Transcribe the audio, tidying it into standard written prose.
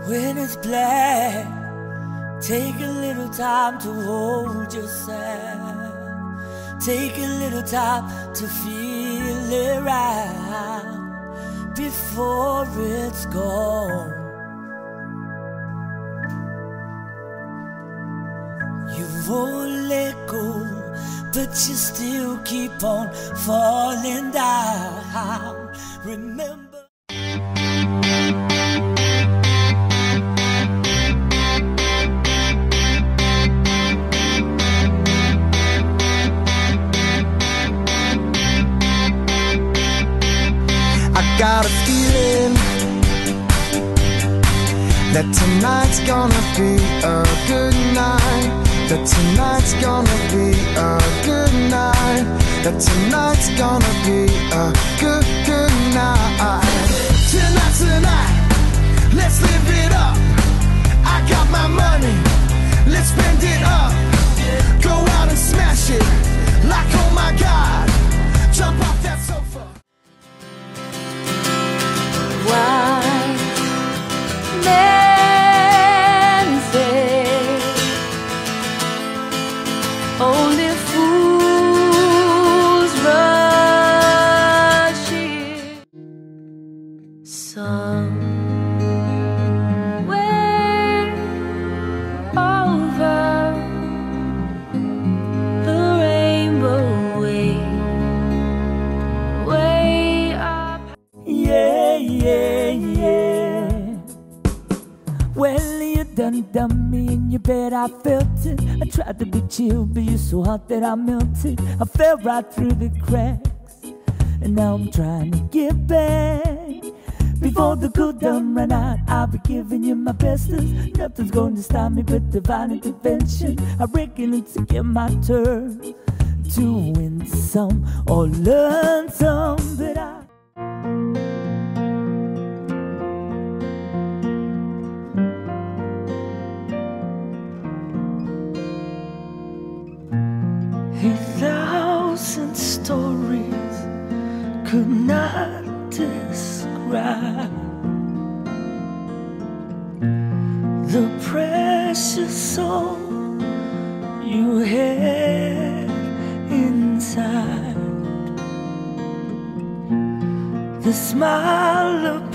When it's black, take a little time to hold yourself. Take a little time to feel it right before it's gone. You won't let go, but you still keep on falling down. Remember, got a feeling that tonight's gonna be a good night. That tonight's gonna be a good night. That tonight's gonna be a good night. Tonight, let's live it up. I got my money, let's spend it up. Go out and smash it like, oh my God. Jump off that sofa. Wise men say only fools rush here. Somewhere over the rainbow way up. Well, you done me in your bed, I felt it. I tried to be chill, but you're so hot that I melted. I fell right through the cracks, and now I'm trying to get back. Before the cool done run out, I'll be giving you my bestest. Nothing's going to stop me but divine intervention. I reckon it's again my turn to win some or learn some, but a thousand stories could not describe the precious soul you had inside. The smile